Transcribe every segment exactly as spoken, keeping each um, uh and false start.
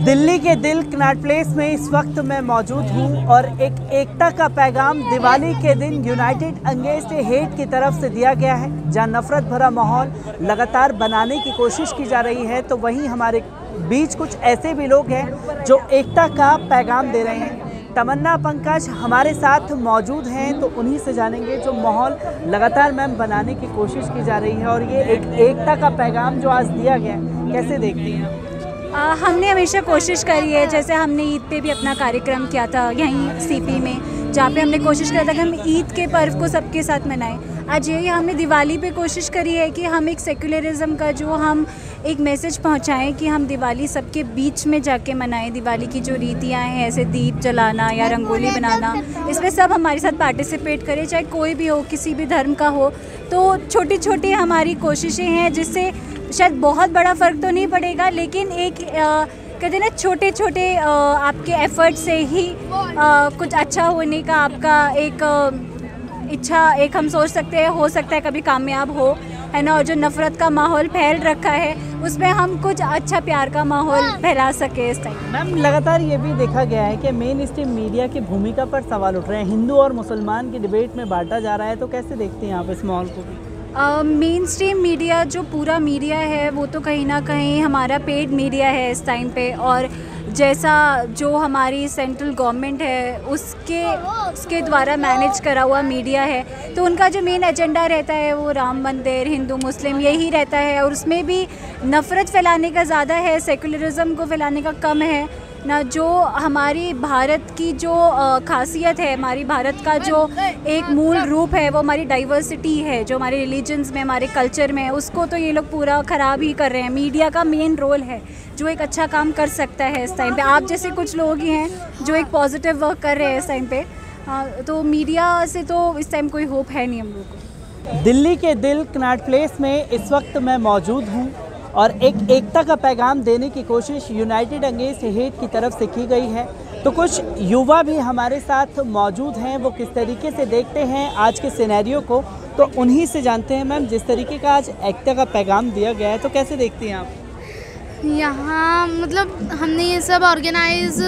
दिल्ली के दिल Connaught place में इस वक्त मैं मौजूद हूं और एक एकता का पैगाम दिवाली के दिन यूनाइटेड अगेंस्ट हेट की तरफ से दिया गया है, जहां नफरत भरा माहौल लगातार बनाने की कोशिश की जा रही है। तो वहीं हमारे बीच कुछ ऐसे भी लोग हैं जो एकता का पैगाम दे रहे हैं। तमन्ना पंकज हमारे साथ मौजूद हैं, तो उन्हीं से जानेंगे जो माहौल लगातार मैम बनाने की कोशिश की जा रही है और ये एक एकता का पैगाम जो आज दिया गया है, कैसे देखती हैं? आ, हमने हमेशा कोशिश करी है, जैसे हमने ईद पे भी अपना कार्यक्रम किया था यहीं सीपी में, जहाँ पे हमने कोशिश किया था कि हम ईद के पर्व को सबके साथ मनाएं। आज यही हमने दिवाली पे कोशिश करी है कि हम एक सेक्युलरिज्म का जो हम एक मैसेज पहुंचाएं कि हम दिवाली सबके बीच में जाके मनाएं। दिवाली की जो रीतियां हैं, ऐसे दीप जलाना या रंगोली बनाना, इसमें सब हमारे साथ पार्टिसिपेट करें, चाहे कोई भी हो, किसी भी धर्म का हो। तो छोटी छोटी हमारी कोशिशें हैं जिससे शायद बहुत बड़ा फ़र्क तो नहीं पड़ेगा, लेकिन एक आ, कहते हैं ना, छोटे छोटे आ, आपके एफर्ट से ही आ, कुछ अच्छा होने का आपका एक आ, इच्छा एक हम सोच सकते हैं, हो सकता है कभी कामयाब हो, है ना। और जो नफ़रत का माहौल फैल रखा है उसमें हम कुछ अच्छा प्यार का माहौल फैला सके इस टाइम। मैम लगातार ये भी देखा गया है कि मेन स्ट्रीम मीडिया की भूमिका पर सवाल उठ रहे हैं, हिंदू और मुसलमान की डिबेट में बांटा जा रहा है, तो कैसे देखते हैं आप इस माहौल को भी? मेन स्ट्रीम मीडिया जो पूरा मीडिया है वो तो कहीं ना कहीं हमारा पेड मीडिया है इस टाइम पे, और जैसा जो हमारी सेंट्रल गवर्नमेंट है उसके उसके द्वारा मैनेज करा हुआ मीडिया है, तो उनका जो मेन एजेंडा रहता है वो राम मंदिर, हिंदू मुस्लिम यही रहता है। और उसमें भी नफ़रत फैलाने का ज़्यादा है, सेकुलरिज्म को फैलाने का कम है ना। जो हमारी भारत की जो खासियत है, हमारी भारत का जो एक मूल रूप है, वो हमारी डाइवर्सिटी है, जो हमारे रिलीजन्स में, हमारे कल्चर में है, उसको तो ये लोग पूरा ख़राब ही कर रहे हैं। मीडिया का मेन रोल है जो एक अच्छा काम कर सकता है इस टाइम पे। आप जैसे कुछ लोग ही हैं जो एक पॉजिटिव वर्क कर रहे हैं इस टाइम पे, तो मीडिया से तो इस टाइम कोई होप है नहीं हम लोग को। दिल्ली के दिल कनॉट प्लेस में इस वक्त मैं मौजूद हूँ और एक एकता का पैगाम देने की कोशिश यूनाइटेड अगेंस्ट हेट की तरफ से की गई है। तो कुछ युवा भी हमारे साथ मौजूद हैं, वो किस तरीके से देखते हैं आज के सिनेरियो को, तो उन्हीं से जानते हैं। मैम, जिस तरीके का आज एकता का पैगाम दिया गया है, तो कैसे देखती हैं आप? यहाँ मतलब हमने ये सब ऑर्गेनाइज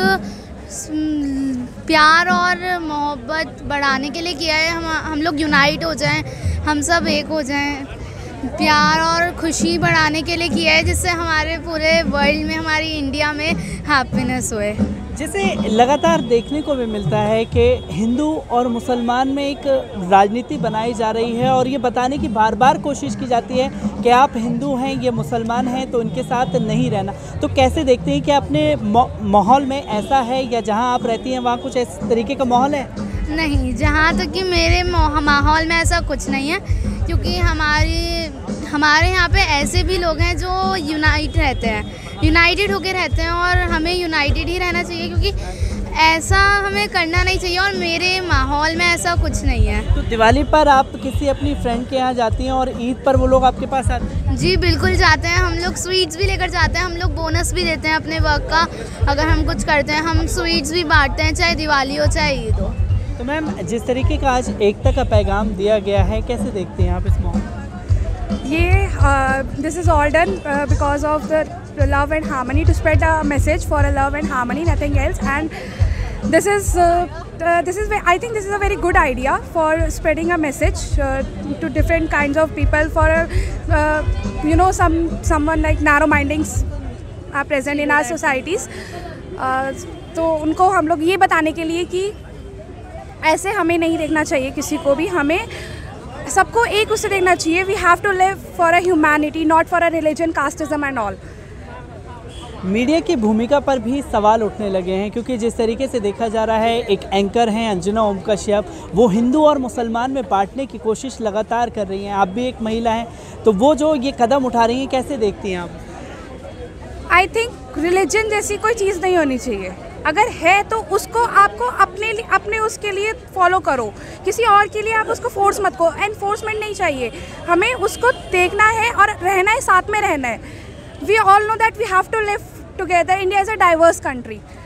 प्यार और मोहब्बत बढ़ाने के लिए किया है। हम हम लोग यूनाइट हो जाएं, हम सब एक हो जाएं, प्यार और खुशी बढ़ाने के लिए किया है, जिससे हमारे पूरे वर्ल्ड में, हमारी इंडिया में हैप्पीनेस होए। जैसे लगातार देखने को भी मिलता है कि हिंदू और मुसलमान में एक राजनीति बनाई जा रही है और ये बताने की बार बार कोशिश की जाती है कि आप हिंदू हैं, ये मुसलमान हैं, तो उनके साथ नहीं रहना। तो कैसे देखते हैं कि अपने माहौल में ऐसा है, या जहां आप रहती हैं वहाँ कुछ इस तरीके का माहौल है? नहीं, जहाँ तक कि मेरे माहौल में ऐसा कुछ नहीं है, क्योंकि हमारी हमारे यहाँ पे ऐसे भी लोग हैं जो यूनाइट रहते हैं, यूनाइटेड होकर रहते हैं, और हमें यूनाइटेड ही रहना चाहिए, क्योंकि ऐसा हमें करना नहीं चाहिए। और मेरे माहौल में ऐसा कुछ नहीं है। तो दिवाली पर आप किसी अपनी फ्रेंड के यहाँ जाती हैं और ईद पर वो लोग आपके पास आते हैं? जी बिल्कुल जाते हैं, हम लोग स्वीट्स भी लेकर जाते हैं, हम लोग बोनस भी देते हैं अपने वर्क का। अगर हम कुछ करते हैं हम स्वीट्स भी बांटते हैं, चाहे दिवाली हो चाहे ईद हो। तो मैम, जिस तरीके का आज एकता का पैगाम दिया गया है, कैसे देखते हैं आप इस माहौल? ये this is all done because of the love and harmony, to spread a message for a love and harmony, nothing else. And this is uh, uh, this is I think this is a very good idea for spreading a message uh, to different kinds of people. For uh, you know, some someone like narrow mindings are present in our societies. uh, तो उनको हम लोग ये बताने के लिए कि ऐसे हमें नहीं देखना चाहिए किसी को भी, हमें सबको एक उससे देखना चाहिए। We have to live for a humanity, not for a religion, casteism and all. Media की भूमिका पर भी सवाल उठने लगे हैं, क्योंकि जिस तरीके से देखा जा रहा है, एक एंकर हैं अंजना ओम कश्यप, वो हिंदू और मुसलमान में बांटने की कोशिश लगातार कर रही हैं। आप भी एक महिला हैं, तो वो जो ये कदम उठा रही हैं, कैसे देखती हैं आप? आई थिंक रिलीजन जैसी कोई चीज़ नहीं होनी चाहिए। अगर है तो उसको आपको अपने लिए, अपने उसके लिए फॉलो करो, किसी और के लिए आप उसको फोर्स मत करो। एनफोर्समेंट नहीं चाहिए, हमें उसको देखना है और रहना है, साथ में रहना है। We all know that we have to live together. India is a diverse country.